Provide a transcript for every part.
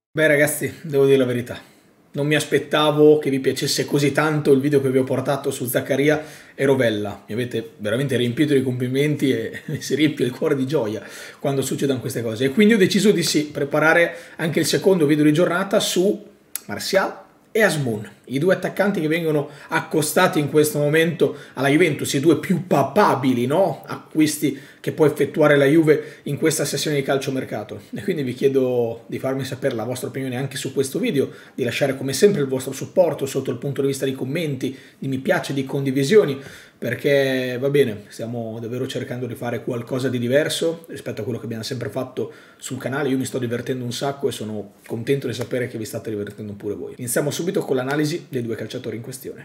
Beh ragazzi, devo dire la verità, non mi aspettavo che vi piacesse così tanto il video che vi ho portato su Zaccaria e Rovella. Mi avete veramente riempito di complimenti e mi si riempie il cuore di gioia quando succedono queste cose. E quindi ho deciso di preparare anche il secondo video di giornata su Martial e Azmoun, i due attaccanti che vengono accostati in questo momento alla Juventus, i due più papabili, no? Acquisti che può effettuare la Juve in questa sessione di calciomercato. E quindi vi chiedo di farmi sapere la vostra opinione anche su questo video, di lasciare come sempre il vostro supporto sotto il punto di vista di commenti, di mi piace, di condivisioni, perché va bene, stiamo davvero cercando di fare qualcosa di diverso rispetto a quello che abbiamo sempre fatto sul canale. Io mi sto divertendo un sacco e sono contento di sapere che vi state divertendo pure voi. Iniziamo subito con l'analisi dei due calciatori in questione.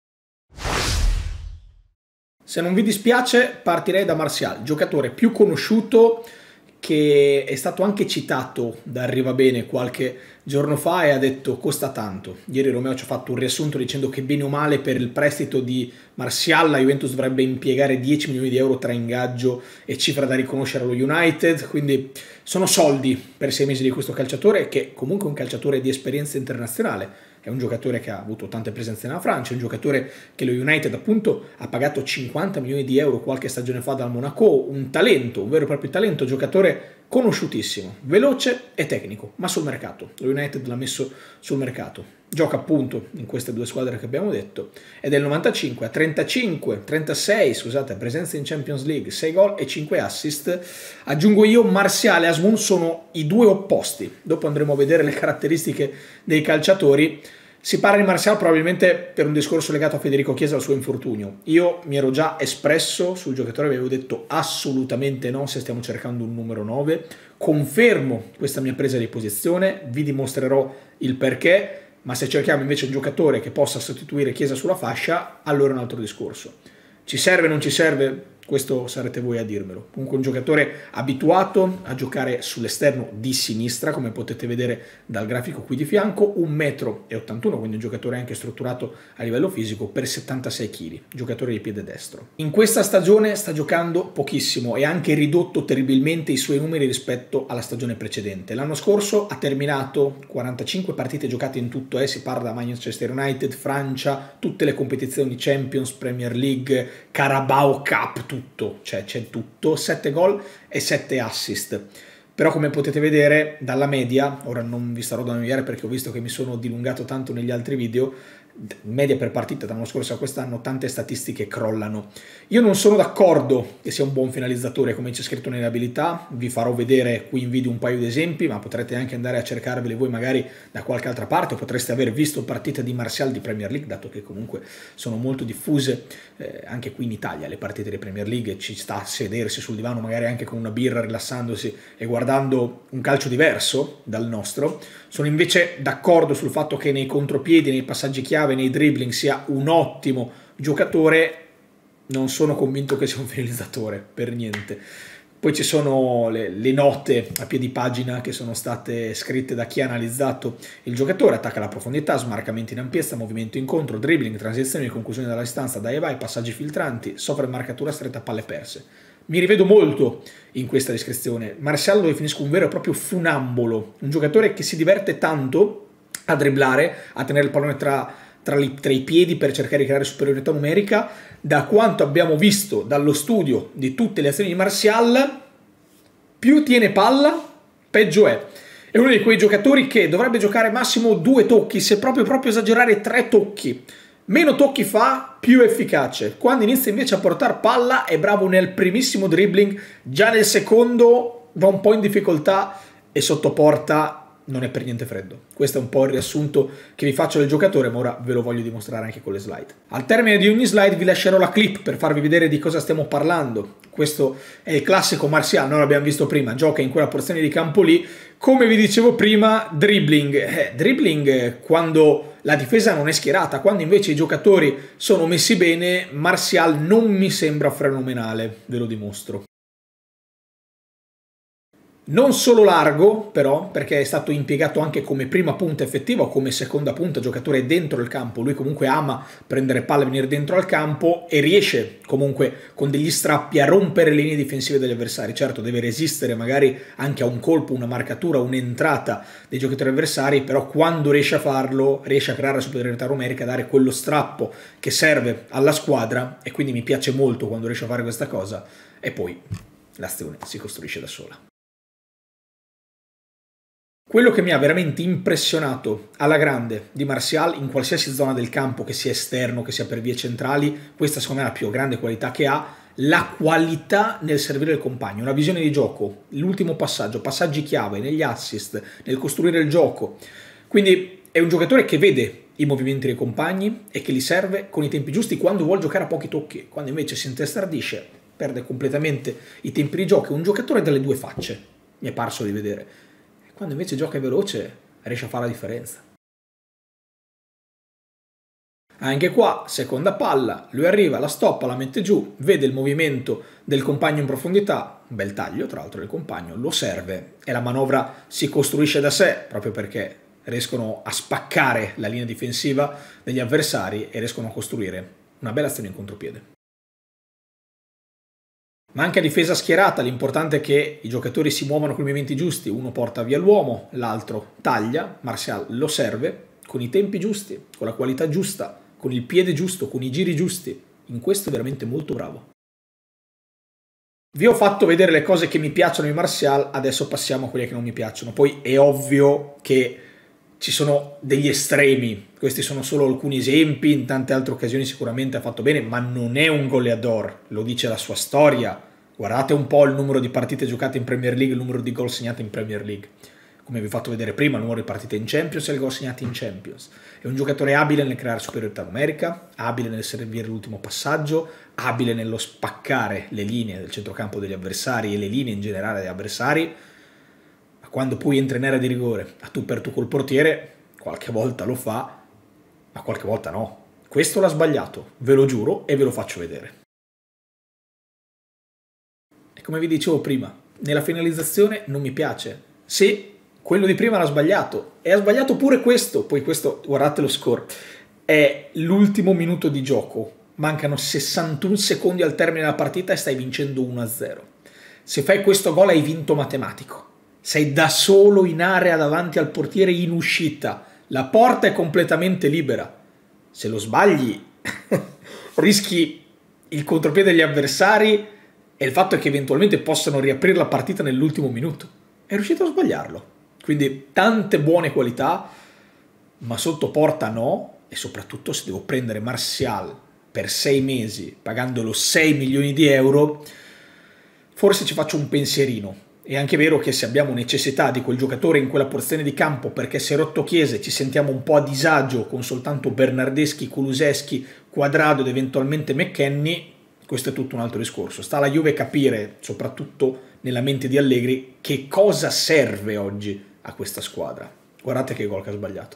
Se non vi dispiace, partirei da Martial, giocatore più conosciuto, che è stato anche citato da Arrivabene qualche giorno fa e ha detto costa tanto. Ieri Romeo ci ha fatto un riassunto dicendo che bene o male per il prestito di Martial la Juventus dovrebbe impiegare 10 milioni di euro tra ingaggio e cifra da riconoscere allo United, quindi sono soldi per 6 mesi di questo calciatore, che comunque è un calciatore di esperienza internazionale. È un giocatore che ha avuto tante presenze nella Francia, è un giocatore che lo United appunto ha pagato 50 milioni di euro qualche stagione fa dal Monaco, un talento, un vero e proprio talento, giocatore conosciutissimo, veloce e tecnico, ma sul mercato. Lo United l'ha messo sul mercato. Gioca appunto in queste due squadre che abbiamo detto, è del 95 a 36 scusate, presenze in Champions League, 6 gol e 5 assist. Aggiungo io, Martial e Azmoun sono i due opposti. Dopo andremo a vedere le caratteristiche dei calciatori. Si parla di Martial probabilmente per un discorso legato a Federico Chiesa e al suo infortunio. Io mi ero già espresso sul giocatore, avevo detto assolutamente no se stiamo cercando un numero 9. Confermo questa mia presa di posizione, vi dimostrerò il perché, ma se cerchiamo invece un giocatore che possa sostituire Chiesa sulla fascia, allora è un altro discorso. Ci serve o non ci serve? Questo sarete voi a dirmelo. Comunque un giocatore abituato a giocare sull'esterno di sinistra, come potete vedere dal grafico qui di fianco, 1,81 m, quindi un giocatore anche strutturato a livello fisico, per 76 kg, giocatore di piede destro. In questa stagione sta giocando pochissimo e ha anche ridotto terribilmente i suoi numeri rispetto alla stagione precedente. L'anno scorso ha terminato 45 partite giocate in tutto, si parla da Manchester United, Francia, tutte le competizioni Champions, Premier League, Carabao Cup, tutto, cioè c'è tutto, 7 gol e 7 assist. Però come potete vedere dalla media, ora non vi starò ad annoiare perché ho visto che mi sono dilungato tanto negli altri video, media per partita dall'anno scorso a quest'anno, tante statistiche crollano. Io non sono d'accordo che sia un buon finalizzatore come c'è scritto nelle abilità, vi farò vedere qui in video un paio di esempi, ma potrete anche andare a cercarveli voi magari da qualche altra parte, o potreste aver visto partite di Martial di Premier League, dato che comunque sono molto diffuse anche qui in Italia le partite di Premier League, ci sta a sedersi sul divano magari anche con una birra rilassandosi e guardando un calcio diverso dal nostro. Sono invece d'accordo sul fatto che nei contropiedi, nei passaggi chiave, nei dribbling sia un ottimo giocatore. Non sono convinto che sia un finalizzatore, per niente. Poi ci sono le note a piedi pagina che sono state scritte da chi ha analizzato il giocatore: attacca alla profondità, smarcamenti in ampiezza, movimento incontro, dribbling, transizioni, conclusione dalla distanza, dai e vai, passaggi filtranti, soffre marcatura stretta, palle perse. Mi rivedo molto in questa descrizione. Martial lo definisco un vero e proprio funambolo, un giocatore che si diverte tanto a dribblare, a tenere il pallone tra i piedi per cercare di creare superiorità numerica. Da quanto abbiamo visto dallo studio di tutte le azioni di Martial, più tiene palla, peggio è. È uno di quei giocatori che dovrebbe giocare massimo 2 tocchi, se proprio esagerare 3 tocchi. Meno tocchi fa, più efficace. Quando inizia invece a portare palla è bravo nel primissimo dribbling, già nel secondo va un po' in difficoltà e sotto porta non è per niente freddo. Questo è un po' il riassunto che vi faccio del giocatore, ma ora ve lo voglio dimostrare anche con le slide. Al termine di ogni slide vi lascerò la clip per farvi vedere di cosa stiamo parlando. Questo è il classico Martial, noi l'abbiamo visto prima, gioca in quella porzione di campo lì. Come vi dicevo prima, dribbling. Dribbling quando la difesa non è schierata, quando invece i giocatori sono messi bene, Martial non mi sembra fenomenale, ve lo dimostro. Non solo largo, però, perché è stato impiegato anche come prima punta effettiva o come seconda punta, giocatore dentro il campo. Lui comunque ama prendere palla e venire dentro al campo e riesce comunque con degli strappi a rompere le linee difensive degli avversari. Certo, deve resistere magari anche a un colpo, una marcatura, un'entrata dei giocatori avversari, però quando riesce a farlo, riesce a creare la superiorità numerica, a dare quello strappo che serve alla squadra, e quindi mi piace molto quando riesce a fare questa cosa, e poi l'azione si costruisce da sola. Quello che mi ha veramente impressionato alla grande di Martial in qualsiasi zona del campo, che sia esterno, che sia per vie centrali, questa secondo me è la più grande qualità che ha, la qualità nel servire il compagno, una visione di gioco, l'ultimo passaggio, passaggi chiave, negli assist, nel costruire il gioco. Quindi è un giocatore che vede i movimenti dei compagni e che li serve con i tempi giusti quando vuole giocare a pochi tocchi, quando invece si intestardisce, perde completamente i tempi di gioco. È un giocatore dalle due facce, mi è parso di vedere. Quando invece gioca veloce riesce a fare la differenza. Anche qua, seconda palla, lui arriva, la stoppa, la mette giù, vede il movimento del compagno in profondità, un bel taglio tra l'altro del compagno, lo serve e la manovra si costruisce da sé, proprio perché riescono a spaccare la linea difensiva degli avversari e riescono a costruire una bella azione in contropiede. Ma anche a difesa schierata l'importante è che i giocatori si muovano con i movimenti giusti, uno porta via l'uomo, l'altro taglia, Martial lo serve, con i tempi giusti, con la qualità giusta, con il piede giusto, con i giri giusti. In questo è veramente molto bravo. Vi ho fatto vedere le cose che mi piacciono di Martial, adesso passiamo a quelle che non mi piacciono. Poi è ovvio che ci sono degli estremi, questi sono solo alcuni esempi, in tante altre occasioni sicuramente ha fatto bene, ma non è un goleador, lo dice la sua storia. Guardate un po' il numero di partite giocate in Premier League, il numero di gol segnati in Premier League. Come vi ho fatto vedere prima, il numero di partite in Champions e il gol segnati in Champions. È un giocatore abile nel creare superiorità numerica, abile nel servire l'ultimo passaggio, abile nello spaccare le linee del centrocampo degli avversari e le linee in generale degli avversari. Quando poi entra in area di rigore a tu per tu col portiere, qualche volta lo fa, ma qualche volta no. Questo l'ha sbagliato, ve lo giuro e ve lo faccio vedere. E come vi dicevo prima, nella finalizzazione non mi piace. Sì, quello di prima l'ha sbagliato, e ha sbagliato pure questo, poi questo, guardate lo score, è l'ultimo minuto di gioco, mancano 61 secondi al termine della partita e stai vincendo 1-0. Se fai questo gol hai vinto matematico. Sei da solo in area davanti al portiere in uscita. La porta è completamente libera. Se lo sbagli, rischi il contropiede degli avversari e il fatto è che eventualmente possano riaprire la partita nell'ultimo minuto. È riuscito a sbagliarlo. Quindi tante buone qualità, ma sotto porta no. E soprattutto se devo prendere Martial per 6 mesi, pagandolo 6 milioni di euro, forse ci faccio un pensierino. È anche vero che se abbiamo necessità di quel giocatore in quella porzione di campo perché si è rotto Chiesa, ci sentiamo un po' a disagio con soltanto Bernardeschi, Kuluseschi, Quadrado ed eventualmente McKennie, questo è tutto un altro discorso. Sta alla Juve capire, soprattutto nella mente di Allegri, che cosa serve oggi a questa squadra. Guardate che gol che ha sbagliato.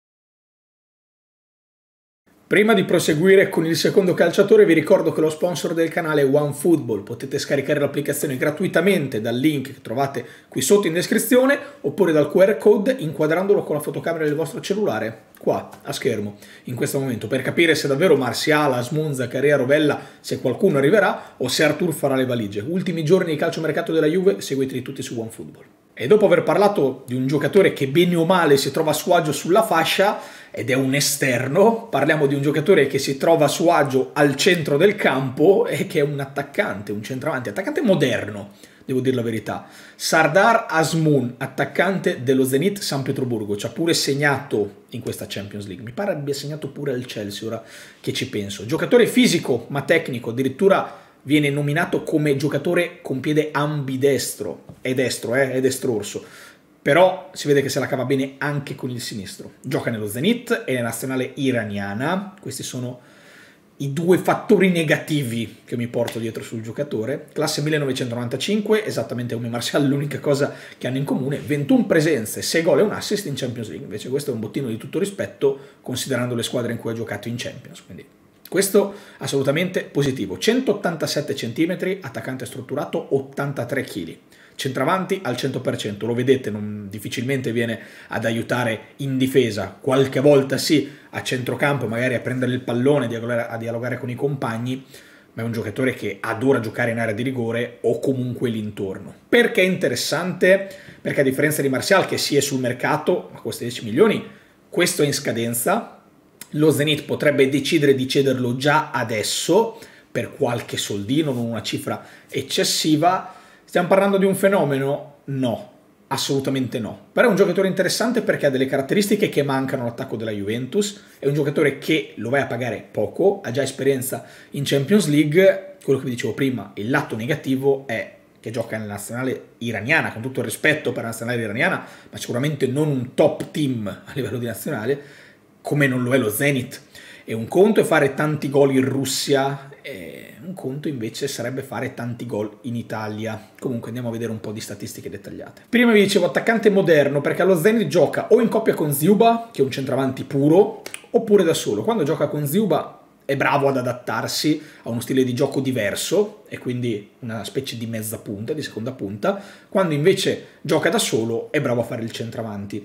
Prima di proseguire con il secondo calciatore vi ricordo che lo sponsor del canale è OneFootball, potete scaricare l'applicazione gratuitamente dal link che trovate qui sotto in descrizione oppure dal QR code inquadrandolo con la fotocamera del vostro cellulare, qua a schermo, in questo momento, per capire se davvero Martial, Asmunza, Carrea, Rovella, se qualcuno arriverà o se Artur farà le valigie. Ultimi giorni di calciomercato della Juve, seguiteli tutti su OneFootball. E dopo aver parlato di un giocatore che bene o male si trova a suo agio sulla fascia, ed è un esterno, parliamo di un giocatore che si trova a suo agio al centro del campo e che è un attaccante, un centravanti, attaccante moderno, devo dire la verità. Sardar Azmoun, attaccante dello Zenit San Pietroburgo, ci ha pure segnato in questa Champions League, mi pare abbia segnato pure al Chelsea, ora che ci penso. Giocatore fisico ma tecnico, addirittura viene nominato come giocatore con piede ambidestro, è destro, è destrorso, però si vede che se la cava bene anche con il sinistro. Gioca nello Zenit e nella nazionale iraniana, questi sono i due fattori negativi che mi porto dietro sul giocatore. Classe 1995, esattamente come Martial, l'unica cosa che hanno in comune, 21 presenze, 6 gol e un assist in Champions League, invece questo è un bottino di tutto rispetto considerando le squadre in cui ha giocato in Champions, quindi questo assolutamente positivo. 187 cm, attaccante strutturato, 83 kg. centravanti al 100%, lo vedete, difficilmente viene ad aiutare in difesa, qualche volta sì, a centrocampo, magari a prendere il pallone, a dialogare con i compagni, ma è un giocatore che adora giocare in area di rigore o comunque l'intorno. Perché è interessante? Perché a differenza di Martial, che sì è sul mercato, ma costa 10 milioni, questo è in scadenza, lo Zenit potrebbe decidere di cederlo già adesso, per qualche soldino, non una cifra eccessiva. Stiamo parlando di un fenomeno? No, assolutamente no. Però è un giocatore interessante perché ha delle caratteristiche che mancano all'attacco della Juventus, è un giocatore che lo vai a pagare poco, ha già esperienza in Champions League. Quello che vi dicevo prima, il lato negativo è che gioca nella nazionale iraniana, con tutto il rispetto per la nazionale iraniana, ma sicuramente non un top team a livello di nazionale, come non lo è lo Zenit. E un conto è fare tanti gol in Russia, e un conto invece sarebbe fare tanti gol in Italia. Comunque andiamo a vedere un po' di statistiche dettagliate. Prima vi dicevo attaccante moderno, perché allo Zenit gioca o in coppia con Ziuba, che è un centravanti puro, oppure da solo. Quando gioca con Ziuba è bravo ad adattarsi a uno stile di gioco diverso, e quindi una specie di mezza punta, di seconda punta. Quando invece gioca da solo è bravo a fare il centravanti.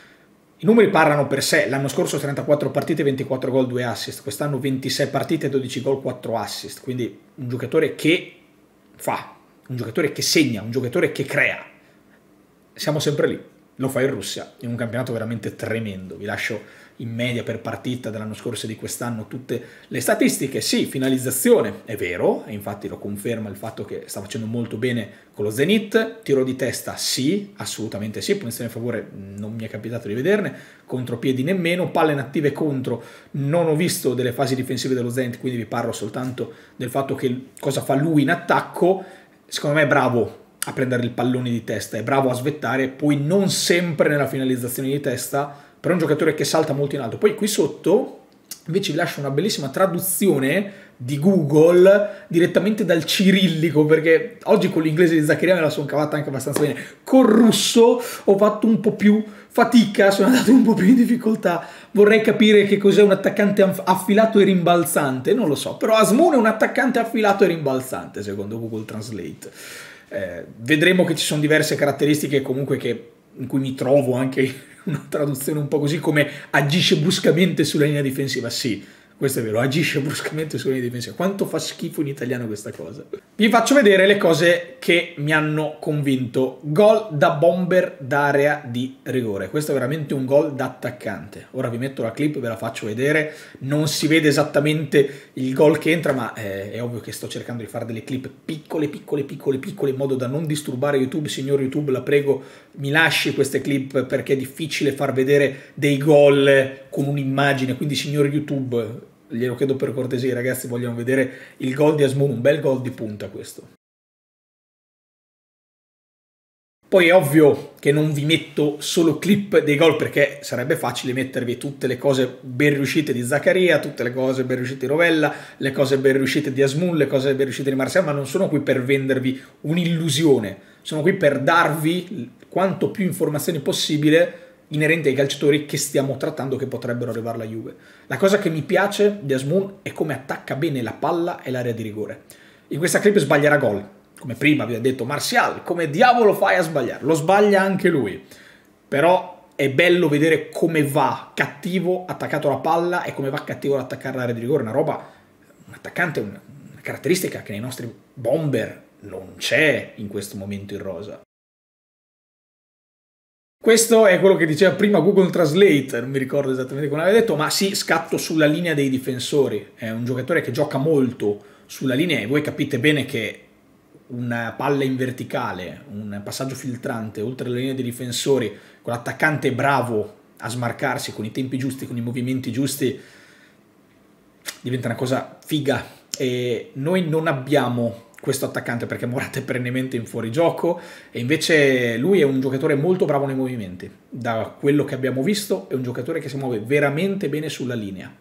I numeri parlano per sé, l'anno scorso 34 partite, 24 gol, 2 assist, quest'anno 26 partite, 12 gol, 4 assist, quindi un giocatore che fa, un giocatore che segna, un giocatore che crea. Siamo sempre lì, lo fa in Russia, in un campionato veramente tremendo. Vi lascio in media per partita dell'anno scorso e di quest'anno tutte le statistiche. Sì, finalizzazione, è vero, e infatti lo conferma il fatto che sta facendo molto bene con lo Zenit. Tiro di testa, sì, assolutamente sì, punizione a favore non mi è capitato di vederne, contropiedi nemmeno, palle inattive contro, non ho visto delle fasi difensive dello Zenit, quindi vi parlo soltanto del fatto che cosa fa lui in attacco. Secondo me è bravo a prendere il pallone di testa, è bravo a svettare, poi non sempre nella finalizzazione di testa, però è un giocatore che salta molto in alto. Poi qui sotto invece vi lascio una bellissima traduzione di Google direttamente dal cirillico, perché oggi con l'inglese di Zaccaria me la sono cavata anche abbastanza bene. Col russo ho fatto un po' più fatica, sono andato un po' più in difficoltà. Vorrei capire che cos'è un attaccante affilato e rimbalzante, non lo so, però Azmoun è un attaccante affilato e rimbalzante secondo Google Translate. Vedremo che ci sono diverse caratteristiche comunque in cui mi trovo anche una traduzione un po' così, come agisce bruscamente sulla linea difensiva. Sì, questo è vero, agisce bruscamente sulla linea difensiva. Quanto fa schifo in italiano questa cosa. Vi faccio vedere le cose che mi hanno convinto. Gol da bomber d'area di rigore. Questo è veramente un gol da attaccante. Ora vi metto la clip, ve la faccio vedere. Non si vede esattamente il gol che entra, ma è ovvio che sto cercando di fare delle clip piccole in modo da non disturbare YouTube. Signor YouTube, la prego, mi lasci queste clip perché è difficile far vedere dei gol con un'immagine. Quindi signor YouTube, glielo chiedo per cortesia, ragazzi, vogliono vedere il gol di Azmoun, un bel gol di punta questo. Poi è ovvio che non vi metto solo clip dei gol, perché sarebbe facile mettervi tutte le cose ben riuscite di Zaccaria, tutte le cose ben riuscite di Rovella, le cose ben riuscite di Azmoun, le cose ben riuscite di Martial, ma non sono qui per vendervi un'illusione, sono qui per darvi quanto più informazioni possibile inerenti ai calciatori che stiamo trattando, che potrebbero arrivare alla Juve. La cosa che mi piace di Azmoun è come attacca bene la palla e l'area di rigore. In questa clip sbaglierà gol, come prima vi ho detto Martial, come diavolo fai a sbagliare? Lo sbaglia anche lui, però è bello vedere come va cattivo attaccato alla palla e come va cattivo ad attaccare l'area di rigore. Una roba, un attaccante, una caratteristica che nei nostri bomber non c'è in questo momento in rosa. Questo è quello che diceva prima Google Translate, non mi ricordo esattamente come l'aveva detto, ma sì, scatto sulla linea dei difensori. È un giocatore che gioca molto sulla linea, e voi capite bene che una palla in verticale, un passaggio filtrante oltre la linea dei difensori, con l'attaccante bravo a smarcarsi con i tempi giusti, con i movimenti giusti, diventa una cosa figa. E noi non abbiamo questo attaccante perché Morata è perennemente in fuorigioco, e invece lui è un giocatore molto bravo nei movimenti. Da quello che abbiamo visto è un giocatore che si muove veramente bene sulla linea.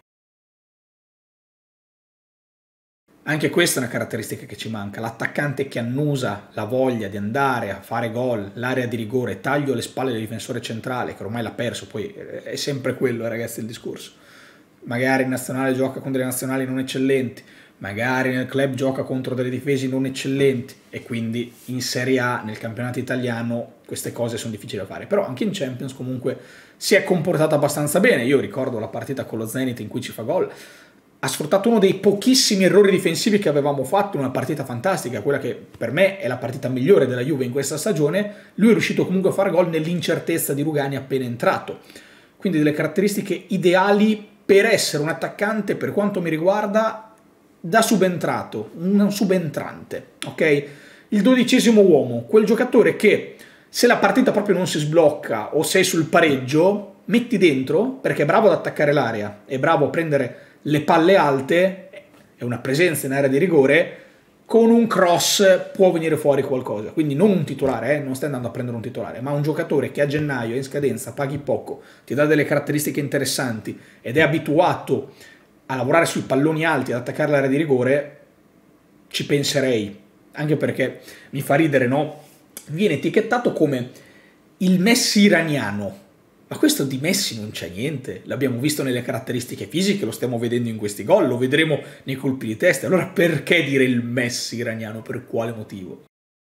Anche questa è una caratteristica che ci manca, l'attaccante che annusa la voglia di andare a fare gol, l'area di rigore, taglio alle spalle del difensore centrale, che ormai l'ha perso, poi è sempre quello, ragazzi, il discorso. Magari in nazionale gioca con delle nazionali non eccellenti, magari nel club gioca contro delle difese non eccellenti e quindi in Serie A, nel campionato italiano, queste cose sono difficili da fare. Però anche in Champions comunque si è comportato abbastanza bene. Io ricordo la partita con lo Zenit in cui ci fa gol. Ha sfruttato uno dei pochissimi errori difensivi che avevamo fatto in una partita fantastica, quella che per me è la partita migliore della Juve in questa stagione. Lui è riuscito comunque a fare gol nell'incertezza di Rugani appena entrato. Quindi delle caratteristiche ideali per essere un attaccante, per quanto mi riguarda, da subentrato, un subentrante, ok? Il 12° uomo, quel giocatore che se la partita proprio non si sblocca o sei sul pareggio, metti dentro perché è bravo ad attaccare l'area, è bravo a prendere le palle alte, è una presenza in area di rigore, con un cross può venire fuori qualcosa. Quindi non un titolare, non stai andando a prendere un titolare, ma un giocatore che a gennaio è in scadenza, paghi poco, ti dà delle caratteristiche interessanti ed è abituato a lavorare sui palloni alti, ad attaccare l'area di rigore, ci penserei. Anche perché mi fa ridere, no? Viene etichettato come il Messi iraniano. Ma questo di Messi non c'è niente, l'abbiamo visto nelle caratteristiche fisiche, lo stiamo vedendo in questi gol, lo vedremo nei colpi di testa. Allora perché dire il Messi iraniano? Per quale motivo?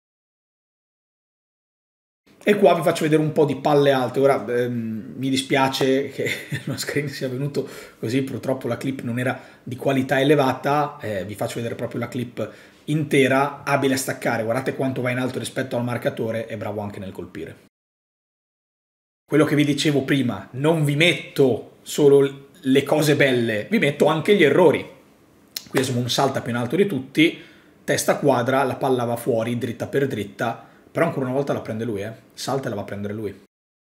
E qua vi faccio vedere un po' di palle alte. Ora mi dispiace che lo screen sia venuto così, purtroppo la clip non era di qualità elevata, vi faccio vedere proprio la clip intera, abile a staccare, guardate quanto va in alto rispetto al marcatore, è bravo anche nel colpire. Quello che vi dicevo prima, non vi metto solo le cose belle, vi metto anche gli errori. Qui Asmoon salta più in alto di tutti, testa quadra, la palla va fuori dritta per dritta, però ancora una volta la prende lui, salta e la va a prendere lui.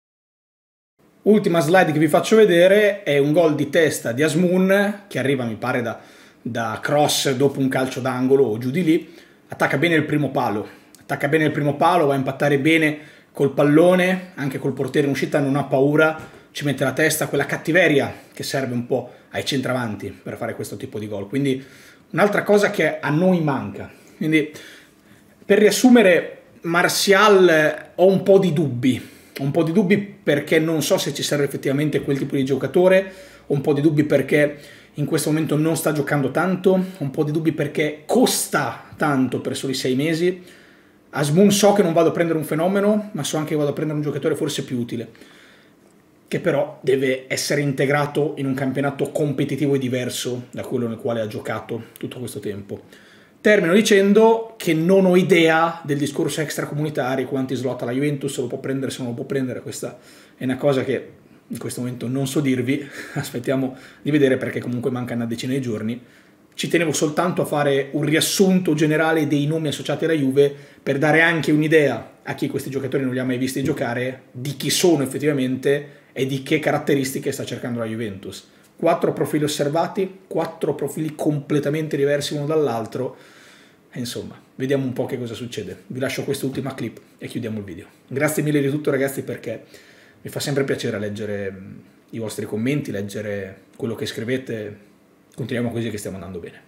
Ultima slide che vi faccio vedere è un gol di testa di Asmoon che arriva mi pare da cross dopo un calcio d'angolo o giù di lì, attacca bene il primo palo, va a impattare bene col pallone, anche col portiere in uscita, non ha paura, ci mette la testa, quella cattiveria che serve un po' ai centravanti per fare questo tipo di gol. Quindi un'altra cosa che a noi manca. Quindi per riassumere, Martial ho un po' di dubbi perché non so se ci serve effettivamente quel tipo di giocatore, ho un po' di dubbi perché in questo momento non sta giocando tanto, ho un po' di dubbi perché costa tanto per soli 6 mesi. Asmoon so che non vado a prendere un fenomeno, ma so anche che vado a prendere un giocatore forse più utile, che però deve essere integrato in un campionato competitivo e diverso da quello nel quale ha giocato tutto questo tempo. Termino dicendo che non ho idea del discorso extracomunitari, quanti slot ha la Juventus, se lo può prendere, se non lo può prendere, questa è una cosa che in questo momento non so dirvi, aspettiamo di vedere perché comunque manca una decina di giorni. Ci tenevo soltanto a fare un riassunto generale dei nomi associati alla Juve per dare anche un'idea a chi questi giocatori non li ha mai visti giocare, di chi sono effettivamente e di che caratteristiche sta cercando la Juventus. 4 profili osservati, 4 profili completamente diversi uno dall'altro, e insomma, vediamo un po' che cosa succede. Vi lascio quest'ultima clip e chiudiamo il video. Grazie mille di tutto ragazzi, perché mi fa sempre piacere leggere i vostri commenti, leggere quello che scrivete. Continuiamo così che stiamo andando bene.